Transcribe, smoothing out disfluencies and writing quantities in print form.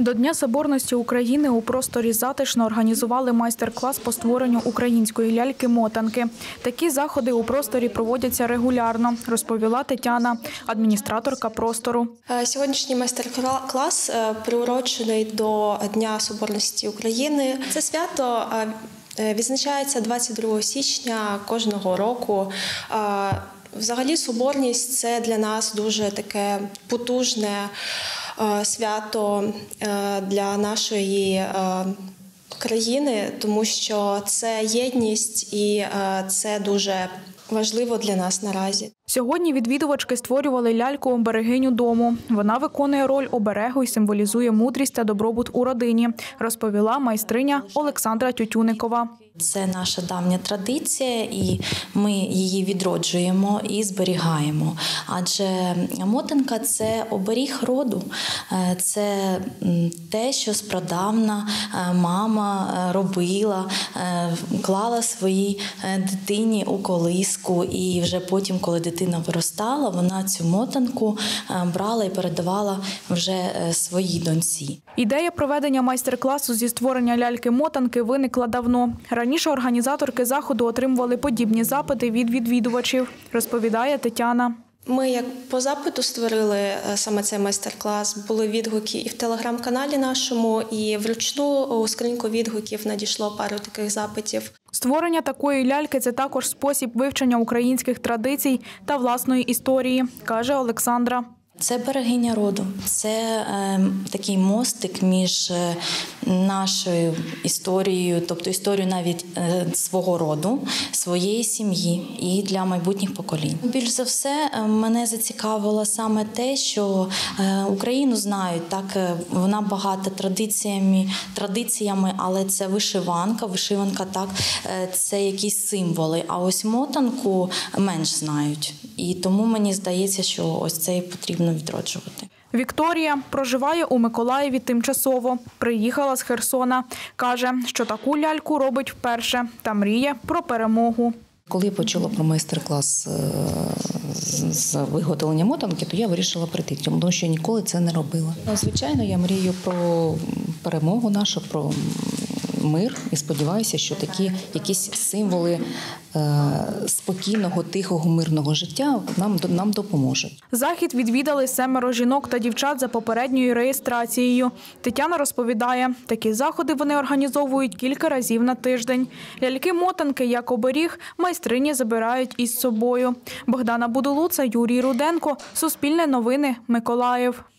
До Дня Соборності України у просторі «Затишно» організували майстер-клас по створенню української ляльки-мотанки. Такі заходи у просторі проводяться регулярно, розповіла Тетяна, адміністраторка простору. Сьогоднішній майстер-клас приурочений до Дня Соборності України. Це свято відзначається 22 січня кожного року. Взагалі соборність – це для нас дуже таке потужне свято для нашої країни, тому що це єдність і це дуже важливо для нас наразі. Сьогодні відвідувачки створювали ляльку-оберегиню дому. Вона виконує роль оберегу і символізує мудрість та добробут у родині, розповіла майстриня Олександра Тютюникова. Це наша давня традиція, і ми її відроджуємо і зберігаємо. Адже мотанка – це оберіг роду, це те, що спрадавна мама робила, клала своїй дитині у колиску, і вже потім, коли дитина виростала, вона цю мотанку брала і передавала вже своїй доньці. Ідея проведення майстер-класу зі створення ляльки-мотанки виникла давно. Раніше організаторки заходу отримували подібні запити від відвідувачів, розповідає Тетяна. Ми як по запиту створили саме цей майстер-клас. Були відгуки і в телеграм-каналі нашому, і вручну у скриньку відгуків надійшло пару таких запитів. Створення такої ляльки – це також спосіб вивчення українських традицій та власної історії, каже Олександра. Це берегиня роду, це такий мостик між нашою історією, тобто історією навіть свого роду, своєї сім'ї і для майбутніх поколінь. Більш за все, мене зацікавило саме те, що Україну знають, так, вона багата традиціями, але це вишиванка, так, це якісь символи, а ось мотанку менш знають. І тому мені здається, що ось це потрібно відроджувати. Вікторія проживає у Миколаєві тимчасово. Приїхала з Херсона. Каже, що таку ляльку робить вперше та мріє про перемогу. Коли я почула про майстер-клас з виготовлення мотанки, то я вирішила прийти, тому що ніколи це не робила. Звичайно, я мрію про перемогу нашу, про мир і сподіваюся, що такі якісь символи спокійного, тихого, мирного життя нам допоможуть. Захід відвідали 7 жінок та дівчат за попередньою реєстрацією. Тетяна розповідає, такі заходи вони організовують кілька разів на тиждень. Ляльки-мотанки, як оберіг, майстрині забирають із собою. Богдана Будулуца, Юрій Руденко, Суспільне новини, Миколаїв.